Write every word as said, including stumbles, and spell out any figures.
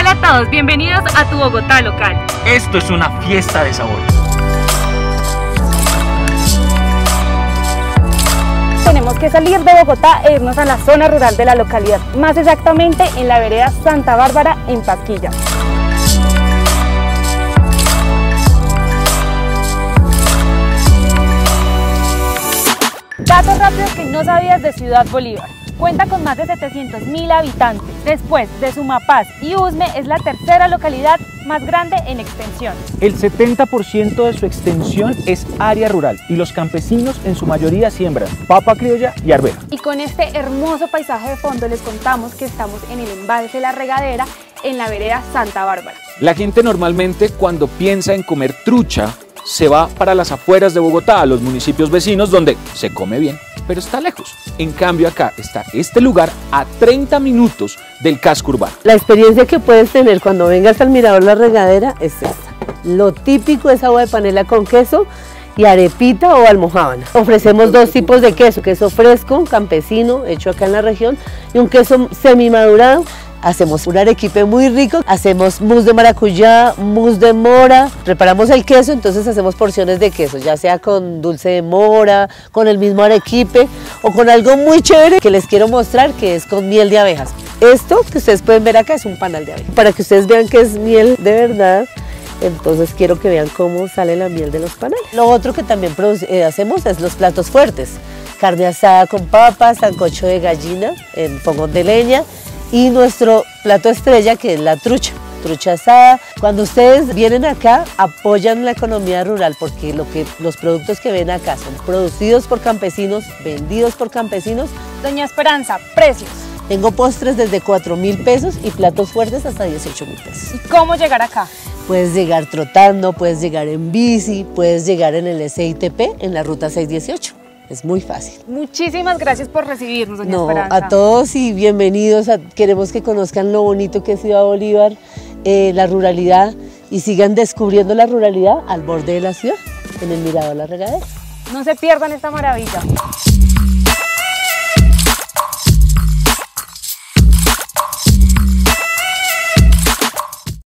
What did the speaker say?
Hola a todos, bienvenidos a tu Bogotá local. Esto es una fiesta de sabores. Tenemos que salir de Bogotá e irnos a la zona rural de la localidad, más exactamente en la vereda Santa Bárbara en Pasquilla. Datos rápidos que no sabías de Ciudad Bolívar. Cuenta con más de setecientos mil habitantes. Después de Sumapaz y Usme, es la tercera localidad más grande en extensión. El setenta por ciento de su extensión es área rural y los campesinos en su mayoría siembran papa criolla y arveja. Y con este hermoso paisaje de fondo les contamos que estamos en el embalse La Regadera en la vereda Santa Bárbara. La gente normalmente cuando piensa en comer trucha se va para las afueras de Bogotá, a los municipios vecinos donde se come bien, pero está lejos. En cambio acá está este lugar a treinta minutos del casco urbano. La experiencia que puedes tener cuando vengas al Mirador La Regadera es esta. Lo típico es agua de panela con queso y arepita o almojábana. Ofrecemos dos tipos de queso, queso fresco, campesino, hecho acá en la región, y un queso semimadurado. Hacemos un arequipe muy rico, hacemos mousse de maracuyá, mousse de mora, preparamos el queso, entonces hacemos porciones de queso, ya sea con dulce de mora, con el mismo arequipe o con algo muy chévere que les quiero mostrar, que es con miel de abejas. Esto que ustedes pueden ver acá es un panal de abejas, para que ustedes vean que es miel de verdad. Entonces quiero que vean cómo sale la miel de los panales. Lo otro que también eh, hacemos es los platos fuertes, carne asada con papas, sancocho de gallina en fogón de leña, y nuestro plato estrella, que es la trucha, trucha asada. Cuando ustedes vienen acá, apoyan la economía rural, porque, lo que los productos que ven acá son producidos por campesinos, vendidos por campesinos. Doña Esperanza, precios. Tengo postres desde cuatro mil pesos y platos fuertes hasta dieciocho mil pesos. ¿Y cómo llegar acá? Puedes llegar trotando, puedes llegar en bici, puedes llegar en el S I T P, en la ruta seiscientos dieciocho. Es muy fácil. Muchísimas gracias por recibirnos, doña no, Esperanza. A todos y bienvenidos. A, queremos que conozcan lo bonito que es Ciudad Bolívar, eh, la ruralidad, y sigan descubriendo la ruralidad al borde de la ciudad, en el Mirador La Regadera. No se pierdan esta maravilla.